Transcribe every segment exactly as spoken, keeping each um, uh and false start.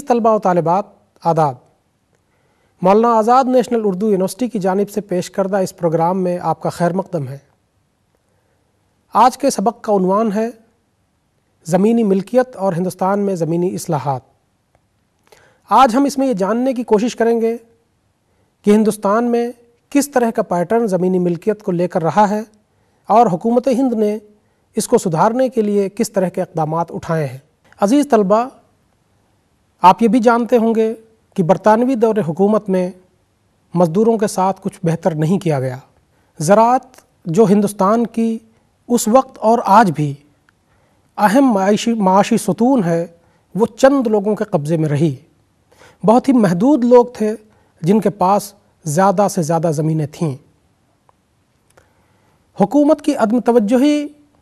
طلباء و طالبات آداب، مولانا آزاد نیشنل اردو یونیورسٹی کی جانب سے پیش کردہ اس پروگرام میں آپ کا خیر مقدم ہے۔ آج کے سبق کا عنوان ہے زمینی ملکیت اور ہندوستان میں زمینی اصلاحات۔ آج ہم اس میں یہ جاننے کی کوشش کریں گے کہ ہندوستان میں کس طرح کا پیٹرن زمینی ملکیت کو لے کر رہا ہے اور حکومت ہند نے اس کو سدھارنے کے لیے کس طرح کے اقدامات اٹھائے ہیں۔ عزیز طلباء، آپ یہ بھی جانتے ہوں گے کہ برطانوی دور حکومت میں مزدوروں کے ساتھ کچھ بہتر نہیں کیا گیا۔ زراعت جو ہندوستان کی اس وقت اور آج بھی اہم معاشی معاشی ستون ہے، وہ چند لوگوں کے قبضے میں رہی۔ بہت ہی محدود لوگ تھے جن کے پاس زیادہ سے زیادہ زمینیں تھیں۔ حکومت کی عدم توجہی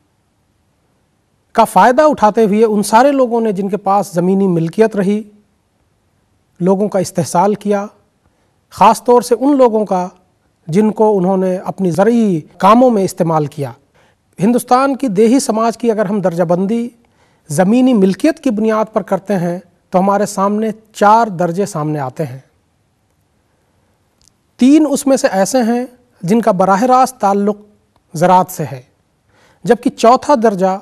کا فائدہ اٹھاتے ہوئے ان سارے لوگوں نے جن کے پاس زمینی ملکیت رہی، لوگوں کا استحصال کیا، خاص طور سے ان لوگوں کا جن کو انہوں نے اپنی زرعی کاموں میں استعمال کیا۔ ہندوستان کی دیہی سماج کی اگر ہم درجہ بندی زمینی ملکیت کی بنیاد پر کرتے ہیں تو ہمارے سامنے چار درجے سامنے آتے ہیں۔ تین اس میں سے ایسے ہیں جن کا براہ راست تعلق زراعت سے ہے، جبکہ چوتھا درجہ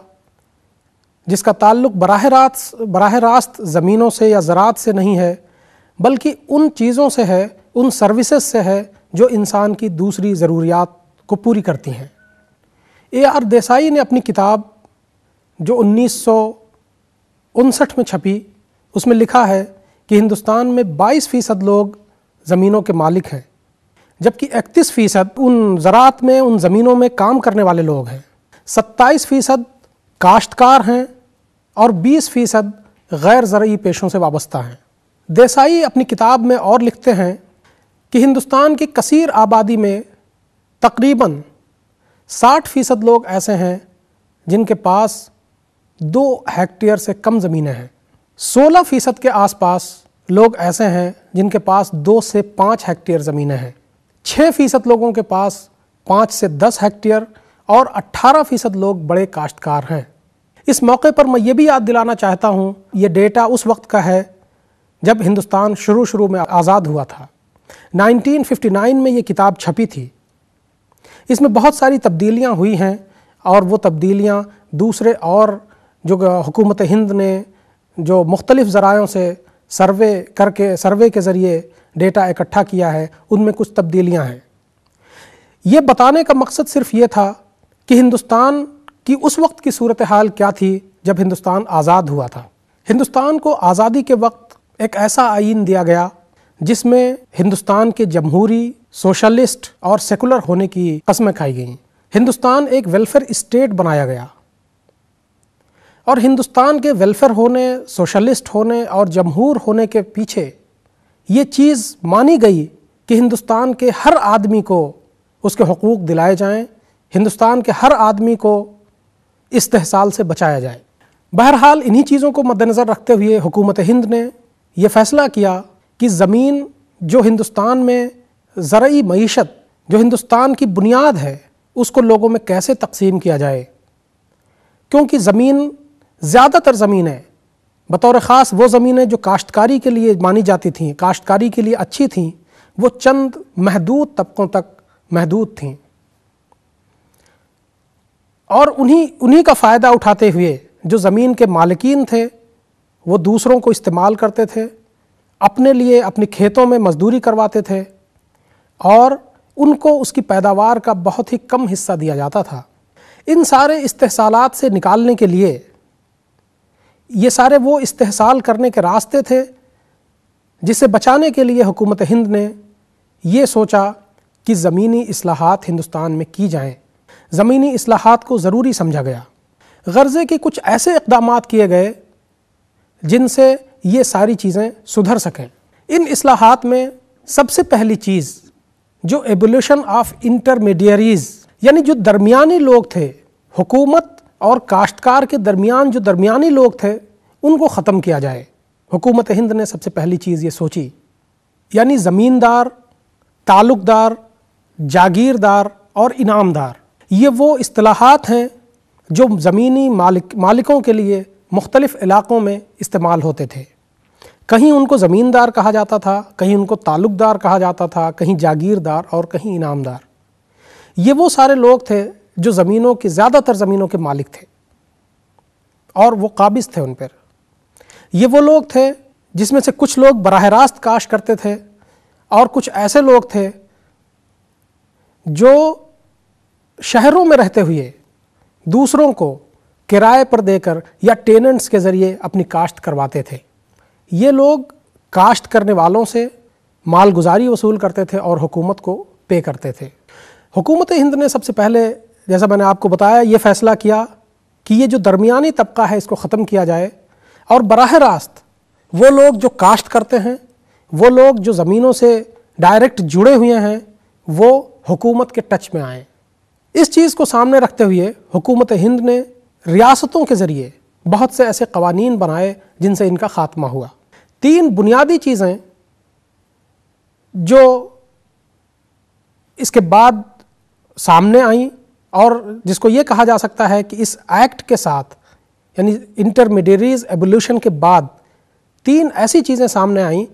جس کا تعلق براہ راست براہ راست زمینوں سے یا زراعت سے نہیں ہے، بلکہ ان چیزوں سے ہے، ان سروسز سے ہے جو انسان کی دوسری ضروریات کو پوری کرتی ہیں۔ اے آر دیسائی نے اپنی کتاب جو انیس سو انسٹھ میں چھپی، اس میں لکھا ہے کہ ہندوستان میں بائیس فیصد لوگ زمینوں کے مالک ہیں، جبکہ اکتیس فیصد ان زراعت میں ان زمینوں میں کام کرنے والے لوگ ہیں، ستائیس فیصد کاشتکار ہیں اور بیس فیصد غیر زرعی پیشوں سے وابستہ ہیں۔ دیسائی اپنی کتاب میں اور لکھتے ہیں کہ ہندوستان کی کثیر آبادی میں تقریباً ساٹھ فیصد لوگ ایسے ہیں جن کے پاس دو ہیکٹیئر سے کم زمینیں ہیں، سولہ فیصد کے آس پاس لوگ ایسے ہیں جن کے پاس دو سے پانچ ہیکٹیئر زمینیں ہیں، چھ فیصد لوگوں کے پاس پانچ سے دس ہیکٹیئر اور اٹھارہ فیصد لوگ بڑے کاشتکار ہیں۔ اس موقع پر میں یہ بھی یاد دلانا چاہتا ہوں، یہ ڈیٹا اس وقت کا ہے جب ہندوستان شروع شروع میں آزاد ہوا تھا۔ نائنٹین ففٹی نائن میں یہ کتاب چھپی تھی۔ اس میں بہت ساری تبدیلیاں ہوئی ہیں اور وہ تبدیلیاں دوسرے اور جو حکومت ہند نے جو مختلف ذرائعوں سے سروے کر کے سروے کے ذریعے ڈیٹا اکٹھا کیا ہے، ان میں کچھ تبدیلیاں ہیں۔ یہ بتانے کا مقصد صرف یہ تھا کہ ہندوستان کی اس وقت کی صورتحال کیا تھی جب ہندوستان آزاد ہوا تھا۔ ہندوستان کو آزادی کے وقت ایک ایسا آئین دیا گیا جس میں ہندوستان کے جمہوری، سوشلسٹ اور سیکولر ہونے کی قسمیں کھائی گئیں۔ ہندوستان ایک ویلفیئر اسٹیٹ بنایا گیا، اور ہندوستان کے ویلفیئر ہونے، سوشلسٹ ہونے اور جمہور ہونے کے پیچھے یہ چیز مانی گئی کہ ہندوستان کے ہر آدمی کو اس کے حقوق دلائے جائیں، ہندوستان کے ہر آدمی کو استحصال سے بچایا جائے۔ بہرحال انہی چیزوں کو مد نظر رکھتے ہوئے حکومت ہند نے یہ فیصلہ کیا کہ زمین جو ہندوستان میں زرعی معیشت جو ہندوستان کی بنیاد ہے، اس کو لوگوں میں کیسے تقسیم کیا جائے، کیونکہ زمین زیادہ تر زمینیں بطور خاص وہ زمینیں جو کاشتکاری کے لیے مانی جاتی تھیں، کاشتکاری کے لیے اچھی تھیں، وہ چند محدود طبقوں تک محدود تھیں، اور انہی انہی کا فائدہ اٹھاتے ہوئے جو زمین کے مالکین تھے وہ دوسروں کو استعمال کرتے تھے، اپنے لیے اپنے کھیتوں میں مزدوری کرواتے تھے، اور ان کو اس کی پیداوار کا بہت ہی کم حصہ دیا جاتا تھا۔ ان سارے استحصالات سے نکالنے کے لیے یہ سارے وہ استحصال کرنے کے راستے تھے جسے بچانے کے لیے حکومت ہند نے یہ سوچا کہ زمینی اصلاحات ہندوستان میں کی جائیں۔ زمینی اصلاحات کو ضروری سمجھا گیا، غرضے کہ کچھ ایسے اقدامات کیے گئے جن سے یہ ساری چیزیں سدھر سکیں۔ ان اصلاحات میں سب سے پہلی چیز جو ایبولیشن آف انٹرمیڈیریز، یعنی جو درمیانی لوگ تھے، حکومت اور کاشتکار کے درمیان جو درمیانی لوگ تھے، ان کو ختم کیا جائے۔ حکومت ہند نے سب سے پہلی چیز یہ سوچی، یعنی زمیندار، تعلق دار، جاگیردار اور انعامدار، یہ وہ اصطلاحات ہیں جو زمینی مالک مالکوں کے لیے مختلف علاقوں میں استعمال ہوتے تھے۔ کہیں ان کو زمیندار کہا جاتا تھا، کہیں ان کو تعلق دار کہا جاتا تھا، کہیں جاگیردار اور کہیں انعامدار۔ یہ وہ سارے لوگ تھے جو زمینوں کی زیادہ تر زمینوں کے مالک تھے اور وہ قابض تھے ان پر۔ یہ وہ لوگ تھے جس میں سے کچھ لوگ براہ راست کاشت کرتے تھے اور کچھ ایسے لوگ تھے جو شہروں میں رہتے ہوئے دوسروں کو کرائے پر دے کر یا ٹیننٹس کے ذریعے اپنی کاشت کرواتے تھے۔ یہ لوگ کاشت کرنے والوں سے مال گزاری وصول کرتے تھے اور حکومت کو پے کرتے تھے۔ حکومت ہند نے سب سے پہلے، جیسا میں نے آپ کو بتایا، یہ فیصلہ کیا کہ یہ جو درمیانی طبقہ ہے اس کو ختم کیا جائے اور براہ راست وہ لوگ جو کاشت کرتے ہیں، وہ لوگ جو زمینوں سے ڈائریکٹ جڑے ہوئے ہیں، وہ حکومت کے ٹچ میں آئیں۔ اس چیز کو سامنے رکھتے ہوئے حکومت ہند نے ریاستوں کے ذریعے بہت سے ایسے قوانین بنائے جن سے ان کا خاتمہ ہوا۔ تین بنیادی چیزیں جو اس کے بعد سامنے آئیں اور جس کو یہ کہا جا سکتا ہے کہ اس ایکٹ کے ساتھ، یعنی انٹرمیڈیریز ایبولیوشن کے بعد تین ایسی چیزیں سامنے آئیں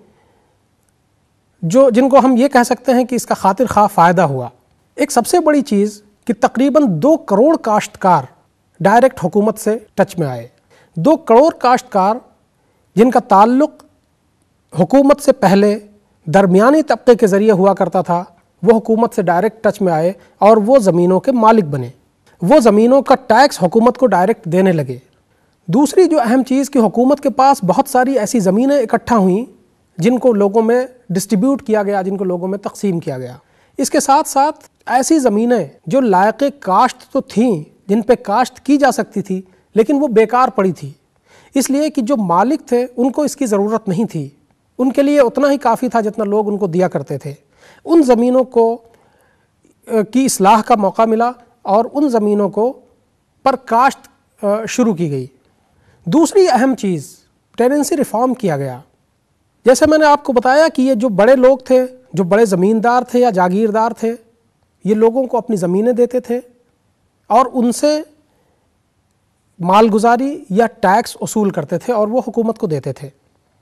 جو جن کو ہم یہ کہہ سکتے ہیں کہ اس کا خاطر خواہ فائدہ ہوا۔ ایک سب سے بڑی چیز کہ تقریباً دو کروڑ کاشتکار ڈائریکٹ حکومت سے ٹچ میں آئے۔ دو کروڑ کاشتکار جن کا تعلق حکومت سے پہلے درمیانی طبقے کے ذریعے ہوا کرتا تھا، وہ حکومت سے ڈائریکٹ ٹچ میں آئے اور وہ زمینوں کے مالک بنے۔ وہ زمینوں کا ٹیکس حکومت کو ڈائریکٹ دینے لگے۔ دوسری جو اہم چیز کہ حکومت کے پاس بہت ساری ایسی زمینیں اکٹھا ہوئیں جن کو لوگوں میں ڈسٹریبیوٹ کیا گیا، جن کو لوگوں میں تقسیم کیا گیا۔ اس کے ساتھ ساتھ ایسی زمینیں جو لائق کاشت تو تھیں، جن پہ کاشت کی جا سکتی تھی، لیکن وہ بیکار پڑی تھی، اس لیے کہ جو مالک تھے ان کو اس کی ضرورت نہیں تھی، ان کے لیے اتنا ہی کافی تھا جتنا لوگ ان کو دیا کرتے تھے۔ ان زمینوں کو کی اصلاح کا موقع ملا اور ان زمینوں کو پر کاشت شروع کی گئی۔ دوسری اہم چیز ٹیننسی ریفارم کیا گیا۔ جیسے میں نے آپ کو بتایا کہ یہ جو بڑے لوگ تھے، جو بڑے زمیندار تھے یا جاگیردار تھے، یہ لوگوں کو اپنی زمینیں دیتے تھے اور ان سے مال گزاری یا ٹیکس وصول کرتے تھے اور وہ حکومت کو دیتے تھے۔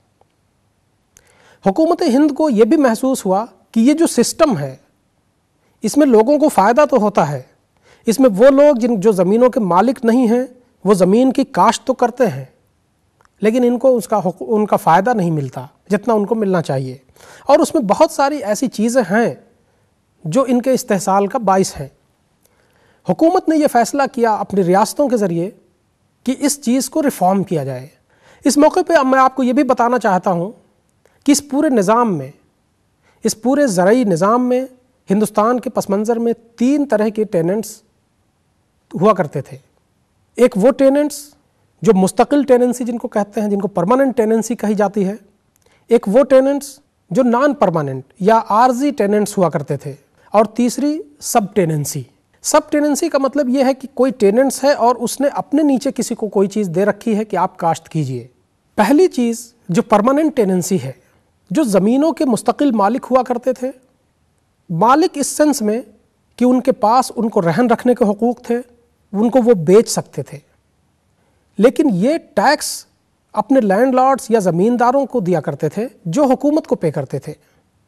حکومت ہند کو یہ بھی محسوس ہوا کہ یہ جو سسٹم ہے اس میں لوگوں کو فائدہ تو ہوتا ہے، اس میں وہ لوگ جن جو زمینوں کے مالک نہیں ہیں وہ زمین کی کاشت تو کرتے ہیں، لیکن ان کو اس کا ان کا فائدہ نہیں ملتا جتنا ان کو ملنا چاہیے، اور اس میں بہت ساری ایسی چیزیں ہیں جو ان کے استحصال کا باعث ہیں۔ حکومت نے یہ فیصلہ کیا اپنی ریاستوں کے ذریعے کہ اس چیز کو ریفارم کیا جائے۔ اس موقع پہ میں آپ کو یہ بھی بتانا چاہتا ہوں کہ اس پورے نظام میں، اس پورے زرعی نظام میں ہندوستان کے پس منظر میں تین طرح کے ٹیننٹس ہوا کرتے تھے۔ ایک وہ ٹیننٹس جو مستقل ٹیننسی جن کو کہتے ہیں، جن کو پرماننٹ ٹیننسی کہی جاتی ہے۔ ایک وہ ٹیننٹس جو نان پرماننٹ یا عارضی ٹیننٹس ہوا کرتے تھے، اور تیسری سب ٹیننسی۔ سب ٹیننسی کا مطلب یہ ہے کہ کوئی ٹیننٹس ہے اور اس نے اپنے نیچے کسی کو کوئی چیز دے رکھی ہے کہ آپ کاشت کیجئے۔ پہلی چیز جو پرماننٹ ٹیننسی ہے، جو زمینوں کے مستقل مالک ہوا کرتے تھے، مالک اس سینس میں کہ ان کے پاس ان کو رہن رکھنے کے حقوق تھے، ان کو وہ بیچ سکتے تھے، لیکن یہ ٹیکس اپنے لینڈ لارڈز یا زمینداروں کو دیا کرتے تھے جو حکومت کو پے کرتے تھے۔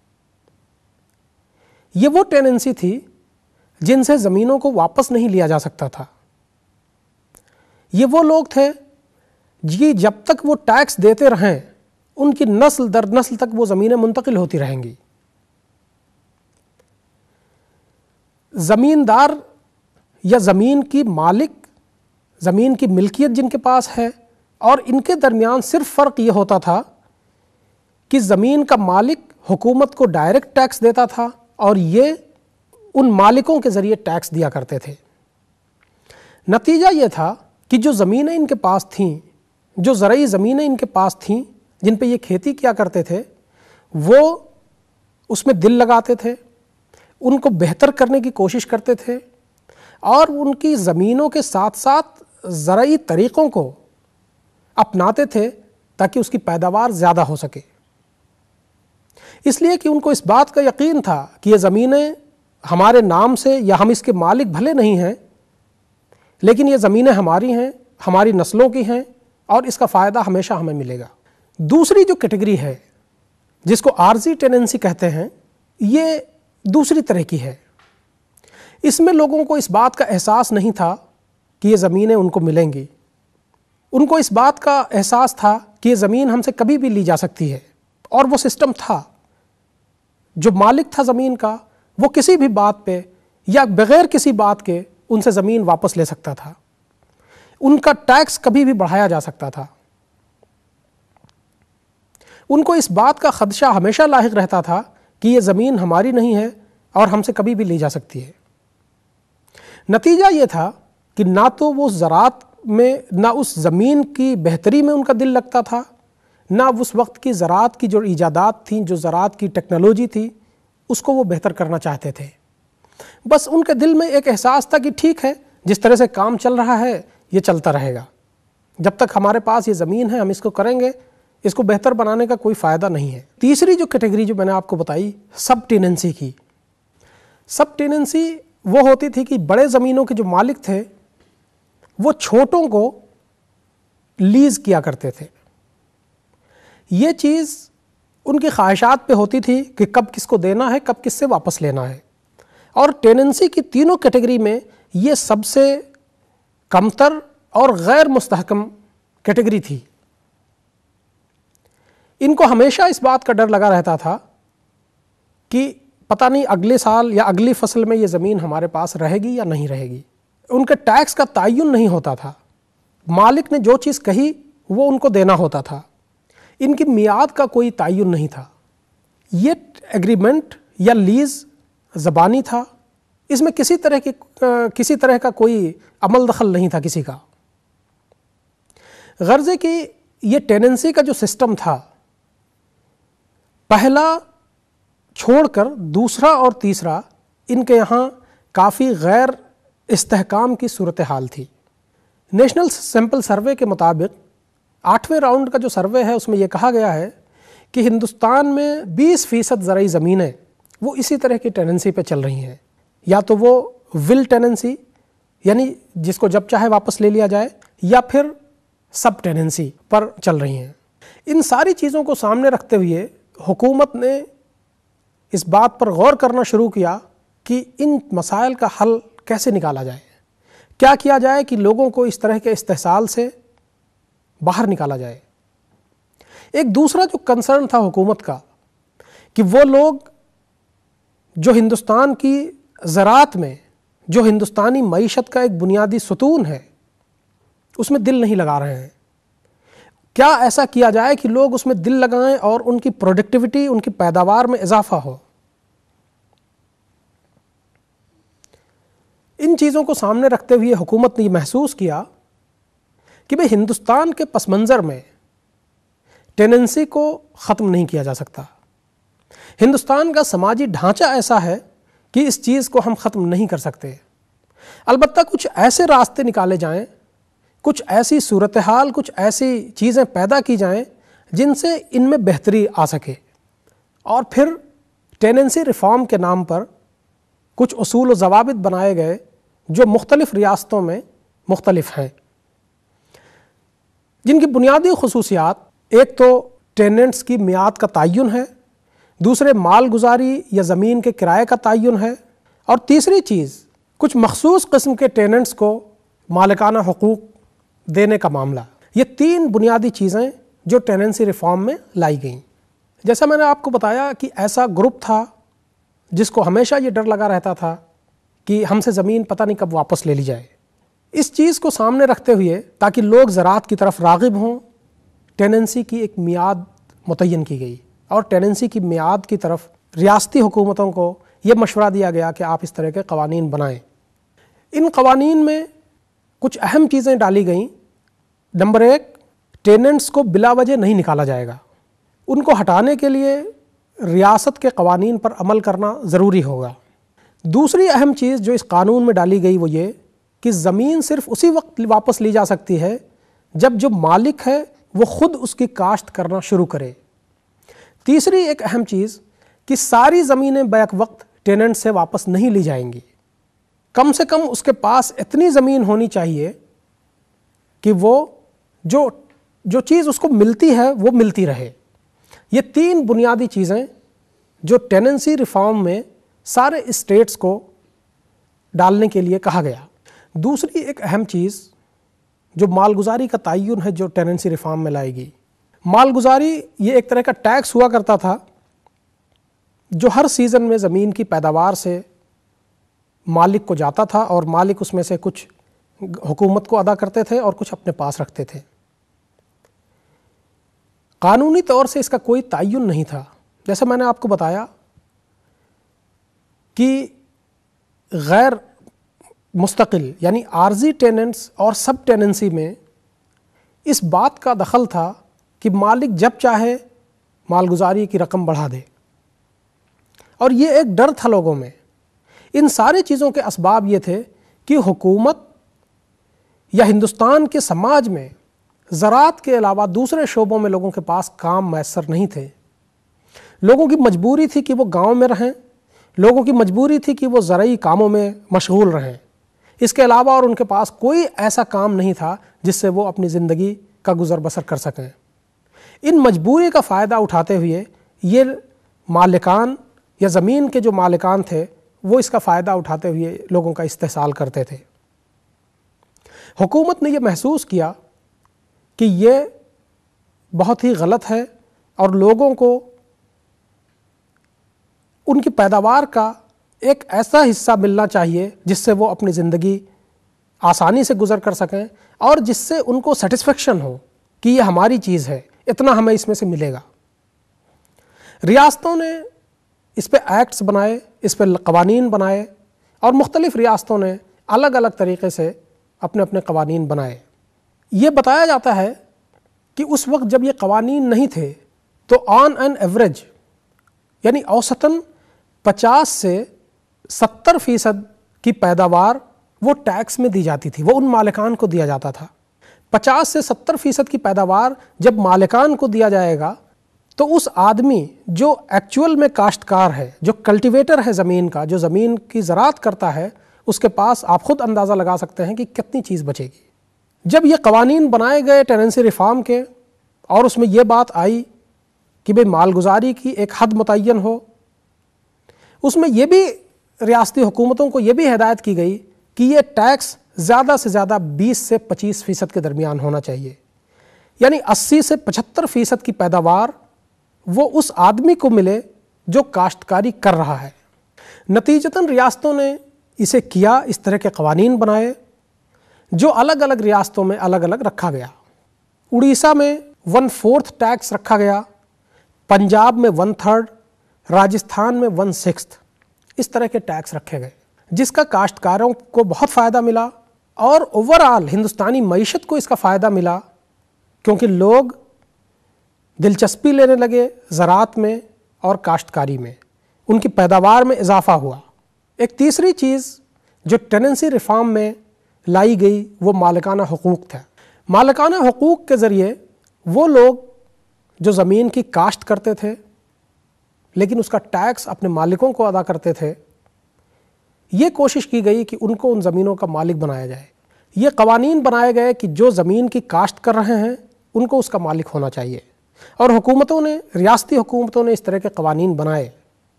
یہ وہ ٹیننسی تھی جن سے زمینوں کو واپس نہیں لیا جا سکتا تھا۔ یہ وہ لوگ تھے جی جب تک وہ ٹیکس دیتے رہیں ان کی نسل در نسل تک وہ زمینیں منتقل ہوتی رہیں گی۔ زمیندار یا زمین کی مالک، زمین کی ملکیت جن کے پاس ہے، اور ان کے درمیان صرف فرق یہ ہوتا تھا کہ زمین کا مالک حکومت کو ڈائریکٹ ٹیکس دیتا تھا اور یہ ان مالکوں کے ذریعے ٹیکس دیا کرتے تھے۔ نتیجہ یہ تھا کہ جو زمینیں ان کے پاس تھیں، جو زرعی زمینیں ان کے پاس تھیں جن پہ یہ کھیتی کیا کرتے تھے، وہ اس میں دل لگاتے تھے، ان کو بہتر کرنے کی کوشش کرتے تھے، اور ان کی زمینوں کے ساتھ ساتھ زرعی طریقوں کو اپناتے تھے تاکہ اس کی پیداوار زیادہ ہو سکے، اس لیے کہ ان کو اس بات کا یقین تھا کہ یہ زمینیں ہمارے نام سے یا ہم اس کے مالک بھلے نہیں ہیں، لیکن یہ زمینیں ہماری ہیں، ہماری نسلوں کی ہیں، اور اس کا فائدہ ہمیشہ ہمیں ملے گا۔ دوسری جو کیٹیگری ہے جس کو عارضی ٹیننسی کہتے ہیں، یہ دوسری طرح کی ہے۔ اس میں لوگوں کو اس بات کا احساس نہیں تھا کہ یہ زمینیں ان کو ملیں گی، ان کو اس بات کا احساس تھا کہ یہ زمین ہم سے کبھی بھی لی جا سکتی ہے، اور وہ سسٹم تھا۔ جو مالک تھا زمین کا، وہ کسی بھی بات پہ یا بغیر کسی بات کے ان سے زمین واپس لے سکتا تھا، ان کا ٹیکس کبھی بھی بڑھایا جا سکتا تھا۔ ان کو اس بات کا خدشہ ہمیشہ لاحق رہتا تھا کہ یہ زمین ہماری نہیں ہے اور ہم سے کبھی بھی لی جا سکتی ہے۔ نتیجہ یہ تھا کہ نہ تو وہ زراعت میں، نہ اس زمین کی بہتری میں ان کا دل لگتا تھا، نہ اس وقت کی زراعت کی جو ایجادات تھیں، جو زراعت کی ٹیکنالوجی تھی، اس کو وہ بہتر کرنا چاہتے تھے۔ بس ان کے دل میں ایک احساس تھا کہ ٹھیک ہے، جس طرح سے کام چل رہا ہے یہ چلتا رہے گا، جب تک ہمارے پاس یہ زمین ہے ہم اس کو کریں گے، اس کو بہتر بنانے کا کوئی فائدہ نہیں ہے۔ تیسری جو کیٹیگری جو میں نے آپ کو بتائی سب ٹیننسی کی، سب ٹیننسی وہ ہوتی تھی کہ بڑے زمینوں کے جو مالک تھے وہ چھوٹوں کو لیز کیا کرتے تھے۔ یہ چیز ان کی خواہشات پہ ہوتی تھی کہ کب کس کو دینا ہے، کب کس سے واپس لینا ہے، اور ٹیننسی کی تینوں کیٹیگری میں یہ سب سے کمتر اور غیر مستحکم کیٹیگری تھی۔ ان کو ہمیشہ اس بات کا ڈر لگا رہتا تھا کہ پتہ نہیں اگلے سال یا اگلی فصل میں یہ زمین ہمارے پاس رہے گی یا نہیں رہے گی۔ ان کے ٹیکس کا تعین نہیں ہوتا تھا، مالک نے جو چیز کہی وہ ان کو دینا ہوتا تھا، ان کی میعاد کا کوئی تعین نہیں تھا۔ یہ ایگریمنٹ یا لیز زبانی تھا، اس میں کسی طرح کی کسی طرح کا کوئی عمل دخل نہیں تھا کسی کا۔ غرض ہے کہ یہ ٹیننسی کا جو سسٹم تھا، پہلا چھوڑ کر دوسرا اور تیسرا ان کے یہاں کافی غیر استحکام کی صورتحال تھی۔ نیشنل سیمپل سروے کے مطابق آٹھویں راؤنڈ کا جو سروے ہے اس میں یہ کہا گیا ہے کہ ہندوستان میں بیس فیصد زرعی زمینیں وہ اسی طرح کی ٹیننسی پہ چل رہی ہیں، یا تو وہ ول ٹیننسی یعنی جس کو جب چاہے واپس لے لیا جائے، یا پھر سب ٹیننسی پر چل رہی ہیں۔ ان ساری چیزوں کو سامنے رکھتے ہوئے حکومت نے اس بات پر غور کرنا شروع کیا کہ ان مسائل کا حل کیسے نکالا جائے، کیا کیا جائے کہ لوگوں کو اس طرح کے استحصال سے باہر نکالا جائے۔ ایک دوسرا جو کنسرن تھا حکومت کا کہ وہ لوگ جو ہندوستان کی زراعت میں، جو ہندوستانی معیشت کا ایک بنیادی ستون ہے، اس میں دل نہیں لگا رہے ہیں، کیا ایسا کیا جائے کہ لوگ اس میں دل لگائیں اور ان کی پروڈکٹیوٹی، ان کی پیداوار میں اضافہ ہو۔ ان چیزوں کو سامنے رکھتے ہوئے حکومت نے یہ محسوس کیا کہ بھئی ہندوستان کے پس منظر میں ٹیننسی کو ختم نہیں کیا جا سکتا، ہندوستان کا سماجی ڈھانچہ ایسا ہے کہ اس چیز کو ہم ختم نہیں کر سکتے، البتہ کچھ ایسے راستے نکالے جائیں، کچھ ایسی صورتحال، کچھ ایسی چیزیں پیدا کی جائیں جن سے ان میں بہتری آ سکے، اور پھر ٹیننسی ریفارم کے نام پر کچھ اصول و ضوابط بنائے گئے جو مختلف ریاستوں میں مختلف ہیں، جن کی بنیادی خصوصیات ایک تو ٹیننٹس کی میعاد کا تعین ہے، دوسرے مال گزاری یا زمین کے کرائے کا تعین ہے، اور تیسری چیز کچھ مخصوص قسم کے ٹیننٹس کو مالکانہ حقوق دینے کا معاملہ۔ یہ تین بنیادی چیزیں جو ٹیننسی ریفارم میں لائی گئیں۔ جیسا میں نے آپ کو بتایا کہ ایسا گروپ تھا جس کو ہمیشہ یہ ڈر لگا رہتا تھا کہ ہم سے زمین پتہ نہیں کب واپس لے لی جائے۔ اس چیز کو سامنے رکھتے ہوئے تاکہ لوگ زراعت کی طرف راغب ہوں، ٹیننسی کی ایک میعاد متعین کی گئی، اور ٹیننسی کی میعاد کی طرف ریاستی حکومتوں کو یہ مشورہ دیا گیا کہ آپ اس طرح کے قوانین بنائیں۔ ان قوانین میں کچھ اہم چیزیں ڈالی گئیں۔ نمبر ایک، ٹیننٹس کو بلا وجہ نہیں نکالا جائے گا، ان کو ہٹانے کے لیے ریاست کے قوانین پر عمل کرنا ضروری ہوگا۔ دوسری اہم چیز جو اس قانون میں ڈالی گئی وہ یہ کہ زمین صرف اسی وقت واپس لی جا سکتی ہے جب جو مالک ہے وہ خود اس کی کاشت کرنا شروع کرے۔ تیسری ایک اہم چیز کہ ساری زمینیں بیک وقت ٹیننٹ سے واپس نہیں لی جائیں گی، کم سے کم اس کے پاس اتنی زمین ہونی چاہیے کہ وہ جو جو چیز اس کو ملتی ہے وہ ملتی رہے۔ یہ تین بنیادی چیزیں جو ٹیننسی ریفارم میں سارے اسٹیٹس کو ڈالنے کے لیے کہا گیا۔ دوسری ایک اہم چیز جو مالگزاری کا تعین ہے جو ٹیننسی ریفارم میں لائے گی۔ مالگزاری یہ ایک طرح کا ٹیکس ہوا کرتا تھا جو ہر سیزن میں زمین کی پیداوار سے مالک کو جاتا تھا، اور مالک اس میں سے کچھ حکومت کو ادا کرتے تھے اور کچھ اپنے پاس رکھتے تھے۔ قانونی طور سے اس کا کوئی تعین نہیں تھا۔ جیسا میں نے آپ کو بتایا کہ غیر مستقل یعنی عارضی ٹیننٹس اور سب ٹیننسی میں اس بات کا دخل تھا کہ مالک جب چاہے مالگزاری کی رقم بڑھا دے، اور یہ ایک ڈر تھا لوگوں میں۔ ان ساری چیزوں کے اسباب یہ تھے کہ حکومت یا ہندوستان کے سماج میں زراعت کے علاوہ دوسرے شعبوں میں لوگوں کے پاس کام میسر نہیں تھے۔ لوگوں کی مجبوری تھی کہ وہ گاؤں میں رہیں، لوگوں کی مجبوری تھی کہ وہ زرعی کاموں میں مشغول رہیں۔ اس کے علاوہ اور ان کے پاس کوئی ایسا کام نہیں تھا جس سے وہ اپنی زندگی کا گزر بسر کر سکیں۔ ان مجبوری کا فائدہ اٹھاتے ہوئے یہ مالکان یا زمین کے جو مالکان تھے وہ اس کا فائدہ اٹھاتے ہوئے لوگوں کا استحصال کرتے تھے۔ حکومت نے یہ محسوس کیا کہ یہ بہت ہی غلط ہے، اور لوگوں کو ان کی پیداوار کا ایک ایسا حصہ ملنا چاہیے جس سے وہ اپنی زندگی آسانی سے گزر کر سکیں، اور جس سے ان کو سیٹسفیکشن ہو کہ یہ ہماری چیز ہے، اتنا ہمیں اس میں سے ملے گا۔ ریاستوں نے اس پہ ایکٹس بنائے، اس پہ قوانین بنائے، اور مختلف ریاستوں نے الگ الگ طریقے سے اپنے اپنے قوانین بنائے۔ یہ بتایا جاتا ہے کہ اس وقت جب یہ قوانین نہیں تھے تو آن این ایوریج یعنی اوسطاً پچاس سے ستر فیصد کی پیداوار وہ ٹیکس میں دی جاتی تھی، وہ ان مالکان کو دیا جاتا تھا۔ پچاس سے ستر فیصد کی پیداوار جب مالکان کو دیا جائے گا تو اس آدمی جو ایکچول میں کاشتکار ہے، جو کلٹیویٹر ہے زمین کا، جو زمین کی زراعت کرتا ہے، اس کے پاس آپ خود اندازہ لگا سکتے ہیں کہ کتنی چیز بچے گی۔ جب یہ قوانین بنائے گئے ٹیننسی ریفارم کے، اور اس میں یہ بات آئی کہ بھئی مالگزاری کی ایک حد متعین ہو، اس میں یہ بھی ریاستی حکومتوں کو یہ بھی ہدایت کی گئی کہ یہ ٹیکس زیادہ سے زیادہ بیس سے پچیس فیصد کے درمیان ہونا چاہیے، یعنی اسی سے پچہتر فیصد کی پیداوار وہ اس آدمی کو ملے جو کاشتکاری کر رہا ہے۔ نتیجتاً ریاستوں نے اسے کیا، اس طرح کے قوانین بنائے جو الگ الگ ریاستوں میں الگ الگ رکھا گیا۔ اڑیسہ میں ون فورتھ ٹیکس رکھا گیا، پنجاب میں ون تھرڈ، راجستھان میں ون سکستھ، اس طرح کے ٹیکس رکھے گئے جس کا کاشتکاروں کو بہت فائدہ ملا، اور اوورآل ہندوستانی معیشت کو اس کا فائدہ ملا، کیونکہ لوگ دلچسپی لینے لگے زراعت میں اور کاشتکاری میں، ان کی پیداوار میں اضافہ ہوا۔ ایک تیسری چیز جو ٹیننسی ریفارم میں لائی گئی وہ مالکانہ حقوق تھا۔ مالکانہ حقوق کے ذریعے وہ لوگ جو زمین کی کاشت کرتے تھے لیکن اس کا ٹیکس اپنے مالکوں کو ادا کرتے تھے، یہ کوشش کی گئی کہ ان کو ان زمینوں کا مالک بنایا جائے۔ یہ قوانین بنائے گئے کہ جو زمین کی کاشت کر رہے ہیں ان کو اس کا مالک ہونا چاہیے، اور حکومتوں نے، ریاستی حکومتوں نے اس طرح کے قوانین بنائے۔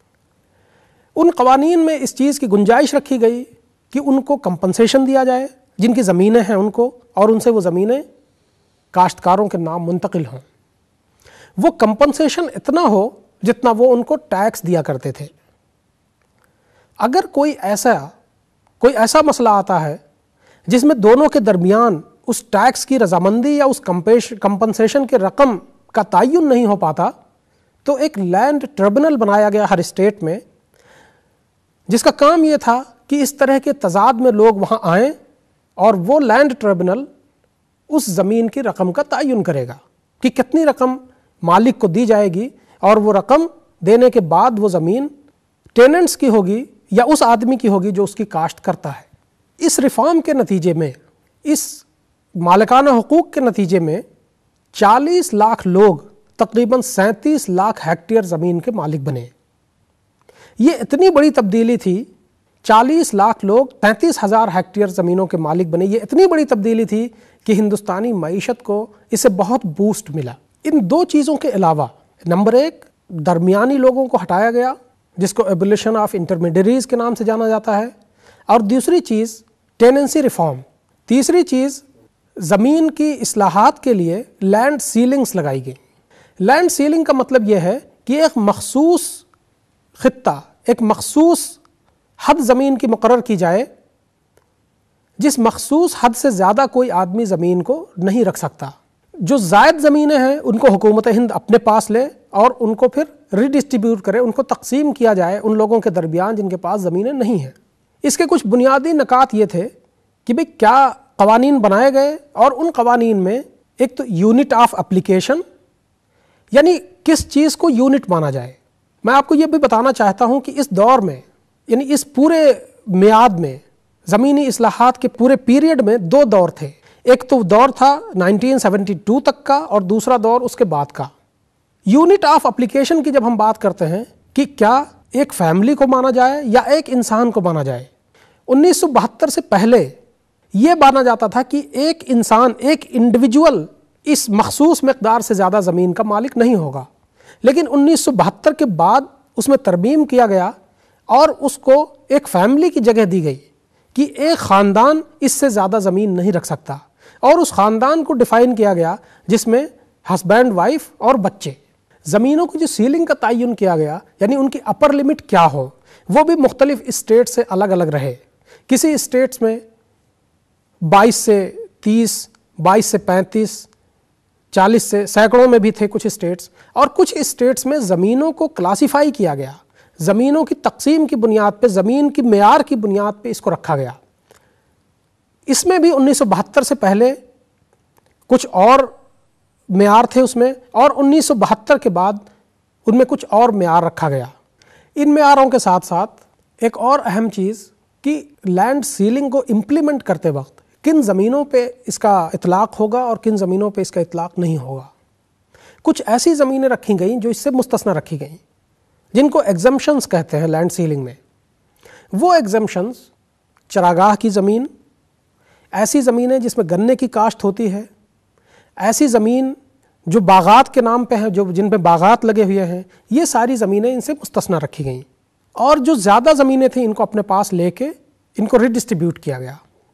ان قوانین میں اس چیز کی گنجائش رکھی گئی کہ ان کو کمپنسیشن دیا جائے، جن کی زمینیں ہیں ان کو، اور ان سے وہ زمینیں کاشتکاروں کے نام منتقل ہوں۔ وہ کمپنسیشن اتنا ہو جتنا وہ ان کو ٹیکس دیا کرتے تھے۔ اگر کوئی ایسا کوئی ایسا مسئلہ آتا ہے جس میں دونوں کے درمیان اس ٹیکس کی رضامندی یا اس کمپنسیشن کے رقم کا تعین نہیں ہو پاتا، تو ایک لینڈ ٹریبونل بنایا گیا ہر اسٹیٹ میں، جس کا کام یہ تھا کہ اس طرح کے تضاد میں لوگ وہاں آئیں، اور وہ لینڈ ٹریبونل اس زمین کی رقم کا تعین کرے گا کہ کتنی رقم مالک کو دی جائے گی، اور وہ رقم دینے کے بعد وہ زمین ٹیننٹس کی ہوگی یا اس آدمی کی ہوگی جو اس کی کاشت کرتا ہے۔ اس ریفارم کے نتیجے میں، اس مالکانہ حقوق کے نتیجے میں چالیس لاکھ لوگ تقریباً سینتیس لاکھ ہیکٹیئر زمین کے مالک بنے۔ یہ اتنی بڑی تبدیلی تھی، چالیس لاکھ لوگ تینتیس ہزار ہیکٹیئر زمینوں کے مالک بنے۔ یہ اتنی بڑی تبدیلی تھی کہ ہندوستانی معیشت کو اس سے بہت بوسٹ ملا۔ ان دو چیزوں کے علاوہ نمبر ایک درمیانی لوگوں کو ہٹایا گیا جس کو ایبولیشن آف انٹرمیڈیریز کے نام سے جانا جاتا ہے، اور دوسری چیز ٹیننسی ریفارم، تیسری چیز زمین کی اصلاحات کے لیے لینڈ سیلنگز لگائی گئی۔ لینڈ سیلنگ کا مطلب یہ ہے کہ ایک مخصوص خطہ، ایک مخصوص حد زمین کی مقرر کی جائے جس مخصوص حد سے زیادہ کوئی آدمی زمین کو نہیں رکھ سکتا۔ جو زائد زمینیں ہیں ان کو حکومت ہند اپنے پاس لے اور ان کو پھر ری ڈسٹریبیوٹ کرے، ان کو تقسیم کیا جائے ان لوگوں کے درمیان جن کے پاس زمینیں نہیں ہیں۔ اس کے کچھ بنیادی نکات یہ تھے کہ بھئی کیا قوانین بنائے گئے، اور ان قوانین میں ایک تو یونٹ آف اپلیکیشن، یعنی کس چیز کو یونٹ مانا جائے۔ میں آپ کو یہ بھی بتانا چاہتا ہوں کہ اس دور میں، یعنی اس پورے میعاد میں، زمینی اصلاحات کے پورے پیریڈ میں دو دور تھے۔ ایک تو دور تھا نائنٹین سیونٹی ٹو تک کا، اور دوسرا دور اس کے بعد کا۔ یونٹ آف اپلیکیشن کی جب ہم بات کرتے ہیں کہ کیا ایک فیملی کو مانا جائے یا ایک انسان کو مانا جائے، انیس سو بہتر سے پہلے یہ مانا جاتا تھا کہ ایک انسان، ایک انڈیویجول اس مخصوص مقدار سے زیادہ زمین کا مالک نہیں ہوگا، لیکن انیس سو بہتر کے بعد اس میں ترمیم کیا گیا اور اس کو ایک فیملی کی جگہ دی گئی کہ ایک خاندان اس سے زیادہ زمین نہیں رکھ سکتا، اور اس خاندان کو ڈیفائن کیا گیا جس میں ہسبینڈ، وائف اور بچے۔ زمینوں کی جو سیلنگ کا تعین کیا گیا، یعنی ان کی اپر لمٹ کیا ہو، وہ بھی مختلف اسٹیٹ سے الگ الگ رہے۔ کسی اسٹیٹس میں بائیس سے تیس، بائیس سے پینتیس، چالیس سے سینکڑوں میں بھی تھے کچھ اسٹیٹس، اور کچھ اسٹیٹس میں زمینوں کو کلاسیفائی کیا گیا، زمینوں کی تقسیم کی بنیاد پہ، زمین کی معیار کی بنیاد پہ اس کو رکھا گیا۔ اس میں بھی انیس سو بہتر سے پہلے کچھ اور معیار تھے اس میں، اور انیس سو بہتر کے بعد ان میں کچھ اور معیار رکھا گیا۔ ان معیاروں کے ساتھ ساتھ ایک اور اہم چیز کہ لینڈ سیلنگ کو امپلیمنٹ کرتے وقت کن زمینوں پہ اس کا اطلاق ہوگا اور کن زمینوں پہ اس کا اطلاق نہیں ہوگا۔ کچھ ایسی زمینیں رکھی گئیں جو اس سے مستثنی رکھی گئیں، جن کو ایگزمپشنز کہتے ہیں لینڈ سیلنگ میں۔ وہ ایگزمپشنز چراگاہ کی زمین، ایسی زمینیں جس میں گنے کی کاشت ہوتی ہے، ایسی زمین جو باغات کے نام پہ ہیں، جو جن پہ باغات لگے ہوئے ہیں، یہ ساری زمینیں ان سے مستثنی رکھی گئیں، اور جو زیادہ زمینیں تھیں ان کو اپنے پاس لے کے ان کو ریڈسٹریبیوٹ کیا گیا۔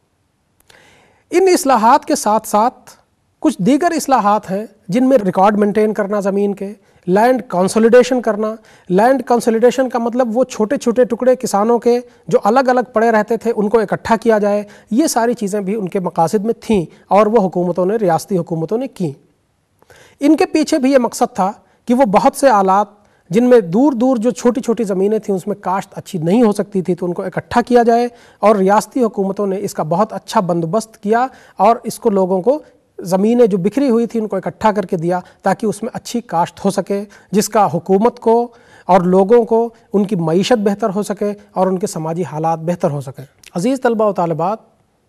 ان اصلاحات کے ساتھ ساتھ کچھ دیگر اصلاحات ہیں جن میں ریکارڈ مینٹین کرنا زمین کے، لینڈ کنسولیڈیشن کرنا۔ لینڈ کنسولیڈیشن کا مطلب وہ چھوٹے چھوٹے ٹکڑے کسانوں کے جو الگ الگ پڑے رہتے تھے ان کو اکٹھا کیا جائے۔ یہ ساری چیزیں بھی ان کے مقاصد میں تھیں اور وہ حکومتوں نے، ریاستی حکومتوں نے کیں۔ ان کے پیچھے بھی یہ مقصد تھا کہ وہ بہت سے آلات جن میں دور دور جو چھوٹی چھوٹی زمینیں تھیں اس میں کاشت اچھی نہیں ہو سکتی تھی، تو ان کو اکٹھا کیا جائے، اور ریاستی حکومتوں نے اس کا بہت اچھا بندوبست کیا اور اس کو لوگوں کو، زمینیں جو بکھری ہوئی تھی ان کو اکٹھا کر کے دیا تاکہ اس میں اچھی کاشت ہو سکے، جس کا حکومت کو اور لوگوں کو ان کی معیشت بہتر ہو سکے اور ان کے سماجی حالات بہتر ہو سکیں۔ عزیز طلباء و طالبات،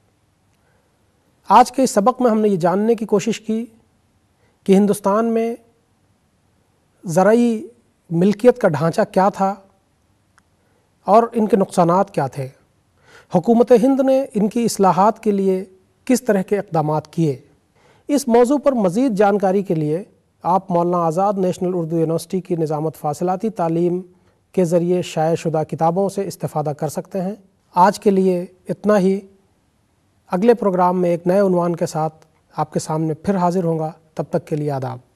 آج کے اس سبق میں ہم نے یہ جاننے کی کوشش کی کہ ہندوستان میں زرعی ملکیت کا ڈھانچہ کیا تھا اور ان کے نقصانات کیا تھے، حکومت ہند نے ان کی اصلاحات کے لیے کس طرح کے اقدامات کیے۔ اس موضوع پر مزید جانکاری کے لیے آپ مولانا آزاد نیشنل اردو یونیورسٹی کی نظامت فاصلاتی تعلیم کے ذریعے شائع شدہ کتابوں سے استفادہ کر سکتے ہیں۔ آج کے لیے اتنا ہی۔ اگلے پروگرام میں ایک نئے عنوان کے ساتھ آپ کے سامنے پھر حاضر ہوں گا۔ تب تک کے لیے آداب۔